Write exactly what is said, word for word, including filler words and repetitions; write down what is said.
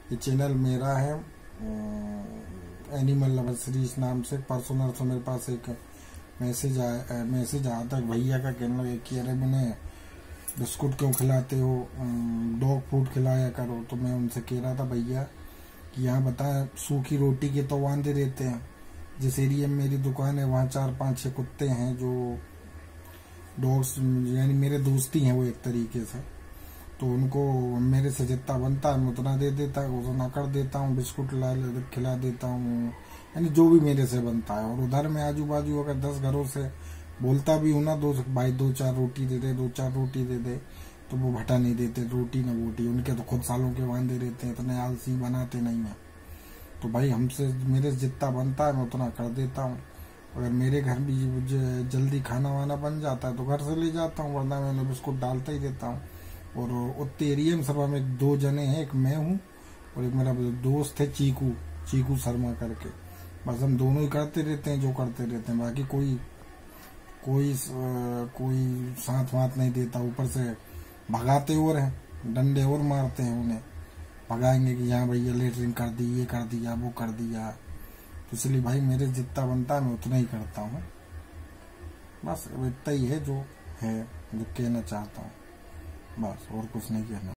ये चैनल मेरा है, एनिमल लवर सीरीज नाम से। परसों नरसों मेरे पास एक मैसेज आया मैसेज आया था, भैया का कहना है कि अरे मैंने बिस्कुट क्यों खिलाते हो, डॉग फूड खिलाया करो। तो मैं उनसे कह रहा था भैया कि यहाँ बताएं, सूखी रोटी के तो वांदे रहते हैं। जिस एरिया में मेरी दुकान है वहाँ चार पांच छह कुत्ते हैं जो डॉग्स, यानी मेरे दोस्ती हैं वो एक तरीके से। तो उनको मेरे से जितना बनता है मैं उतना दे देता हूँ, उतना कर देता हूँ, बिस्कुट ला खिला देता हूँ, यानी जो भी मेरे से बनता है। और उधर में आजू बाजू अगर दस घरों से बोलता भी हूँ ना, दो भाई दो चार रोटी दे दे, दो चार रोटी दे दे, तो वो भटा नहीं देते, रोटी न बोटी। उनके तो खुद सालों के वांदे रहते हैं, इतने आलसी बनाते नहीं है। तो भाई हमसे मेरे से जितना बनता है मैं उतना कर देता हूँ। अगर मेरे घर भी जल्दी खाना वाना बन जाता है तो घर से ले जाता हूँ, वरना मैं उन्हें बिस्कुट डालता ही देता हूँ। और उतने एरिया में सब हम एक दो जने हैं, एक मैं हूँ और एक मेरा दोस्त है चीकू चीकू शर्मा करके। बस हम दोनों ही करते रहते हैं जो करते रहते हैं, बाकी कोई कोई कोई साथ वाथ नहीं देता। ऊपर से भगाते और हैं, डंडे और मारते हैं उन्हें, भगाएंगे कि यहाँ भैया लेटरिन कर दी, ये कर दिया, वो कर दिया। तो इसलिए भाई मेरे जितना बनता है मैं उतना ही करता हूँ। बस इतना ही है जो है, जो कहना चाहता हूँ, बस और कुछ नहीं कहना।